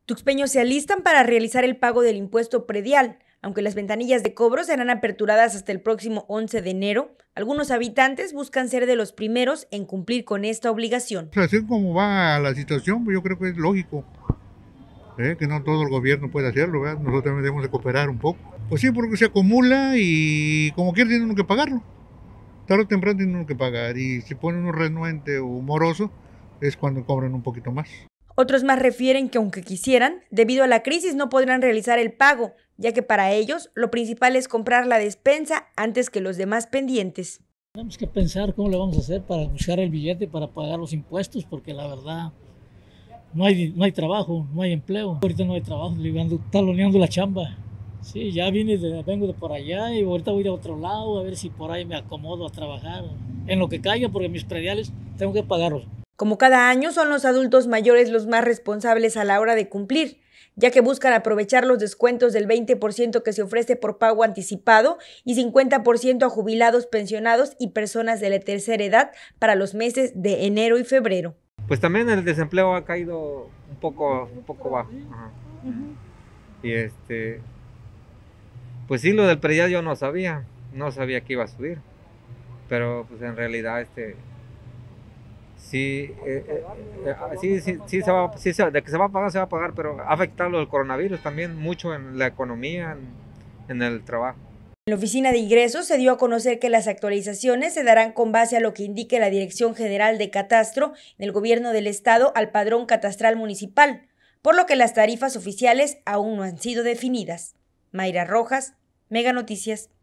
Tuxpeños se alistan para realizar el pago del impuesto predial. Aunque las ventanillas de cobro serán aperturadas hasta el próximo 11 de enero, algunos habitantes buscan ser de los primeros en cumplir con esta obligación. Así como va la situación, pues yo creo que es lógico, que no todo el gobierno puede hacerlo, ¿verdad? Nosotros también debemos de cooperar un poco. Pues sí, porque se acumula y como quiera tiene uno que pagarlo. Tarde o temprano tiene uno que pagar y si pone uno renuente o moroso es cuando cobran un poquito más. Otros más refieren que aunque quisieran, debido a la crisis no podrán realizar el pago, ya que para ellos lo principal es comprar la despensa antes que los demás pendientes. Tenemos que pensar cómo le vamos a hacer para buscar el billete para pagar los impuestos, porque la verdad no hay trabajo, no hay empleo. Ahorita no hay trabajo, taloneando la chamba. Sí, ya vengo de por allá y ahorita voy a ir a otro lado a ver si por ahí me acomodo a trabajar. En lo que caiga, porque mis prediales tengo que pagarlos. Como cada año, son los adultos mayores los más responsables a la hora de cumplir, ya que buscan aprovechar los descuentos del 20% que se ofrece por pago anticipado y 50% a jubilados, pensionados y personas de la tercera edad para los meses de enero y febrero. Pues también el desempleo ha caído un poco bajo. Ajá. Y pues sí, lo del predial yo no sabía que iba a subir, pero pues en realidad sí, de que se va a pagar, pero ha afectado el coronavirus también mucho en la economía, en el trabajo. En la Oficina de Ingresos se dio a conocer que las actualizaciones se darán con base a lo que indique la Dirección General de Catastro en el Gobierno del Estado al Padrón Catastral Municipal, por lo que las tarifas oficiales aún no han sido definidas. Mayra Rojas, Mega Noticias.